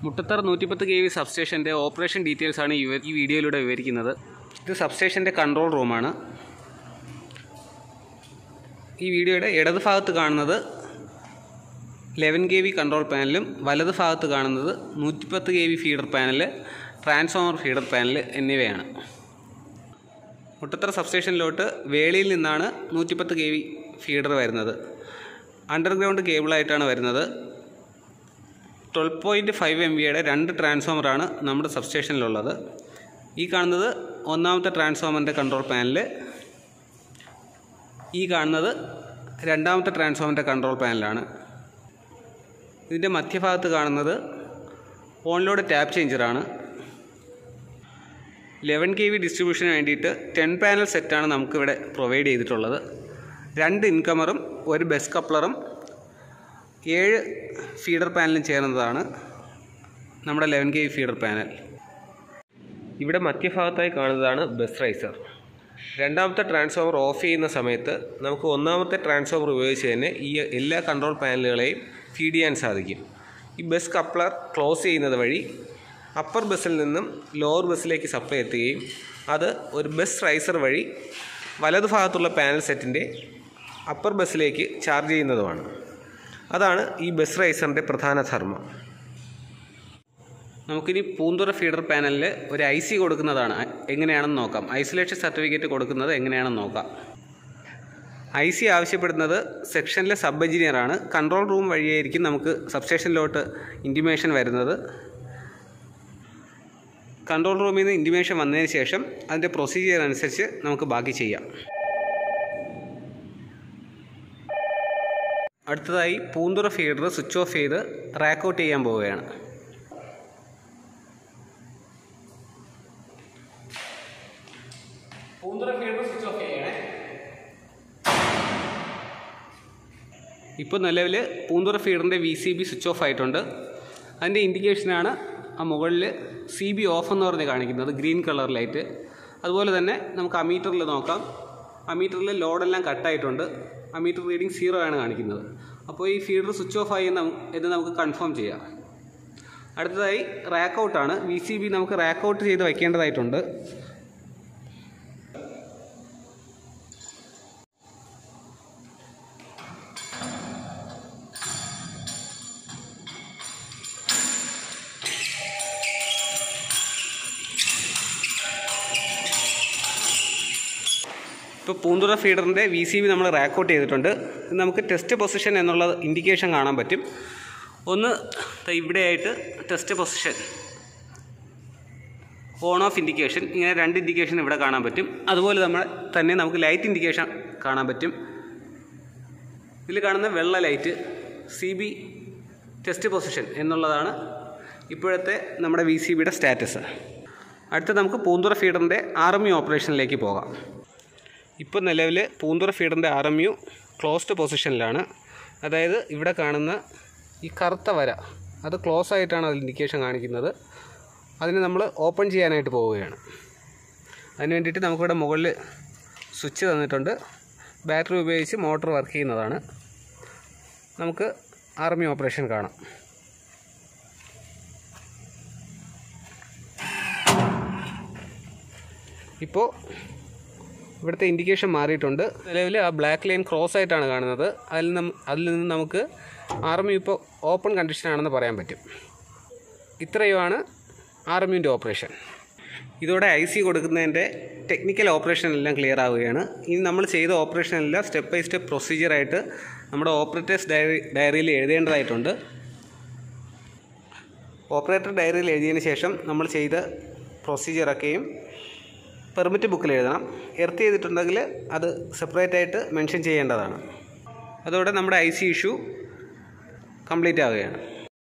Muttathara 110 kV substation operation details are in this video. This substation control room. This video is 11 kV control panel, 110 kV feeder panel, transformer feeder panel. Muttathara substation lot Velil 110 kV feeder. Underground cable 12.5 MVയുടെ 2 transformer ആണ് നമ്മുടെ സബ്സ്റ്റേഷനിൽ ഉള്ളത്. ഈ കാണുന്നത് ഒന്നാമത്തെ ട്രാൻസ്ഫോമറിന്റെ control panel, ഈ കാണുന്നത് രണ്ടാമത്തെ ട്രാൻസ്ഫോമറിന്റെ കൺട്രോൾ പാനലാണ്. ഇതിന്റെ മധ്യഭാഗത്ത് കാണുന്നത് ഓൺ ലോഡ് ടാപ്പ് ചേഞ്ചർ ആണ്. 11 kV ഡിസ്ട്രിബ്യൂഷന് വേണ്ടിയിട്ട് 10 പാനൽ സെറ്റ് ആണ് നമുക്ക് ഇവിടെ പ്രൊവൈഡ് ചെയ്തിട്ടുള്ളത്. 2 ഇൻകമറും ഒരു ബസ് കപ്ലറും 7 ഫീഡർ പാനലും ചേർന്നതാണ് നമ്മുടെ 11 kV ഫീഡർ പാനൽ. ഇവിടെ മധ്യഭാഗത്തായി കാണുന്നതാണ് ബസ് റൈസർ. രണ്ടാമത്തെ ട്രാൻസ്ഫോമർ ഓഫ് ചെയ്യുന്ന സമയത്ത് നമുക്ക് ഒന്നാമത്തെ ട്രാൻസ്ഫോമർ ഉപയോഗിച്ച് തന്നെ ഈ എല്ലാ കൺട്രോൾ പാനലുകളെയും ഫീഡ് ചെയ്യാൻ സാധിക്കും. ഈ ബസ് കപ്ലർ ക്ലോസ് ചെയ്യുന്നത് വഴി അപ്പർ ബസ്സിൽ നിന്നും ലോവർ ബസ്സിലേക്ക് സപ്ലൈ എത്തുകയും അത് ഒരു ബസ് റൈസർ വഴി വലതുഭാഗത്തുള്ള പാനൽ സെറ്റിൻ്റെ അപ്പർ ബസ്സിലേക്ക് ചാർജ് ചെയ്യുന്നതുമാണ്. അതാണ് ഈ ബസ് റൈസറിൻ്റെ പ്രധാന ധർമ്മം. നമുക്കിനി പൂന്തുറ ഫീഡർ പാനലിൽ ഒരു IC കൊടുക്കുന്നതാണ് എങ്ങനെയാണെന്ന് നോക്കാം. ഐസൊലേഷൻ സർട്ടിഫിക്കറ്റ് കൊടുക്കുന്നത് എങ്ങനെയാണെന്ന് നോക്കാം. IC ആവശ്യപ്പെടുന്നത് സെക്ഷനിലെ സബ് എഞ്ചിനീയറാണ്. കൺട്രോൾ റൂം വഴിയായിരിക്കും നമുക്ക് സബ്സ്റ്റേഷനിലോട്ട് ഇൻറ്റിമേഷൻ വരുന്നത്. കൺട്രോൾ റൂമിൽ നിന്ന് ഇൻറ്റിമേഷൻ വന്നതിന് ശേഷം അതിൻ്റെ പ്രൊസീജിയർ അനുസരിച്ച് നമുക്ക് ബാക്കി ചെയ്യാം. അടുത്തതായി പൂന്തുറ ഫീഡർ സ്വിച്ച് ഓഫ് ചെയ്ത് റാക്ക് ഔട്ട് ചെയ്യാൻ പോവുകയാണ്. ഇപ്പോൾ നിലവിൽ പൂന്തുറ ഫീഡറിൻ്റെ VCB സ്വിച്ച് ഓഫ് ആയിട്ടുണ്ട്. അതിൻ്റെ ഇൻഡിക്കേഷനാണ് ആ മുകളിൽ CB ഓഫ് എന്ന് പറഞ്ഞ് കാണിക്കുന്നത്, ഗ്രീൻ കളർ ലൈറ്റ്. അതുപോലെ തന്നെ നമുക്ക് അമീറ്ററിൽ നോക്കാം. അമീറ്ററിൽ ലോഡെല്ലാം കട്ടായിട്ടുണ്ട്. അമീറ്റർ റീഡിംഗ് 0 ആണ് കാണിക്കുന്നത്. അപ്പോൾ ഈ ഫീഡർ സ്വിച്ച് ഓഫ് ആയി എന്ന് നമുക്ക് കൺഫേം ചെയ്യാം. അടുത്തതായി റാക്ക് ഔട്ടാണ്. VCB നമുക്ക് റാക്ക് ഔട്ട് ചെയ്ത് വയ്ക്കേണ്ടതായിട്ടുണ്ട്. ഇപ്പോൾ പൂന്തുറ ഫീഡറിൻ്റെ VCB നമ്മൾ റാക്ക് ഔട്ട് ചെയ്തിട്ടുണ്ട്. നമുക്ക് ടെസ്റ്റ് പൊസിഷൻ എന്നുള്ള ഇൻഡിക്കേഷൻ കാണാൻ പറ്റും. ഒന്ന് ഇവിടെയായിട്ട് test position, on off indication, ഇങ്ങനെ 2 ഇൻഡിക്കേഷൻ ഇവിടെ കാണാൻ പറ്റും. അതുപോലെ തന്നെ നമുക്ക് ലൈറ്റ് ഇൻഡിക്കേഷൻ കാണാൻ പറ്റും. ഇതിൽ കാണുന്ന വെള്ള ലൈറ്റ് CB ടെസ്റ്റ് പൊസിഷൻ എന്നുള്ളതാണ് ഇപ്പോഴത്തെ നമ്മുടെ VCBയുടെ സ്റ്റാറ്റസ്. അടുത്ത നമുക്ക് പൂന്തുറ ഫീഡറിൻ്റെ RMU ഓപ്പറേഷനിലേക്ക് പോകാം. ഇപ്പോൾ നിലവിൽ പൂന്തുറ ഫീഡറിൻ്റെ RMU ക്ലോസ്ഡ് പൊസിഷനിലാണ്. അതായത് ഇവിടെ കാണുന്ന ഈ കറുത്ത വര അത് ക്ലോസ് ആയിട്ടാണ് അതിൽ ഇൻഡിക്കേഷൻ കാണിക്കുന്നത്. അതിന് നമ്മൾ ഓപ്പൺ ചെയ്യാനായിട്ട് പോവുകയാണ്. അതിന് വേണ്ടിയിട്ട് നമുക്കിവിടെ മുകളിൽ സ്വിച്ച് തന്നിട്ടുണ്ട്. ബാറ്ററി ഉപയോഗിച്ച് മോട്ടോർ വർക്ക് ചെയ്യുന്നതാണ്. നമുക്ക് RMU ഓപ്പറേഷൻ കാണാം. ഇപ്പോൾ ഇവിടുത്തെ ഇൻഡിക്കേഷൻ മാറിയിട്ടുണ്ട്. നിലവിൽ ആ ബ്ലാക്ക് ലൈൻ ക്രോസ് ആയിട്ടാണ് കാണുന്നത്. അതിൽ നിന്ന് നമുക്ക് RMU ഇപ്പോൾ ഓപ്പൺ കണ്ടീഷനാണെന്ന് പറയാൻ പറ്റും. ഇത്രയുമാണ് RMUൻ്റെ ഓപ്പറേഷൻ. ഇതോടെ IC കൊടുക്കുന്നതിൻ്റെ ടെക്നിക്കൽ ഓപ്പറേഷനെല്ലാം ക്ലിയർ ആവുകയാണ്. ഇനി നമ്മൾ ചെയ്ത ഓപ്പറേഷനെല്ലാം സ്റ്റെപ്പ് ബൈ സ്റ്റെപ്പ് പ്രൊസീജിയറായിട്ട് നമ്മുടെ ഓപ്പറേറ്റേഴ്സ് ഡയറിയിൽ എഴുതേണ്ടതായിട്ടുണ്ട്. ഓപ്പറേറ്റർ ഡയറിയിൽ എഴുതിയതിന് ശേഷം നമ്മൾ ചെയ്ത പ്രൊസീജിയറൊക്കെയും പെർമിറ്റ് ബുക്കിൽ എഴുതണം. എർത്ത് ചെയ്തിട്ടുണ്ടെങ്കിൽ അത് സെപ്പറേറ്റ് ആയിട്ട് മെൻഷൻ ചെയ്യേണ്ടതാണ്. അതോടെ നമ്മുടെ IC ഇഷ്യൂ കംപ്ലീറ്റ് ആവുകയാണ്.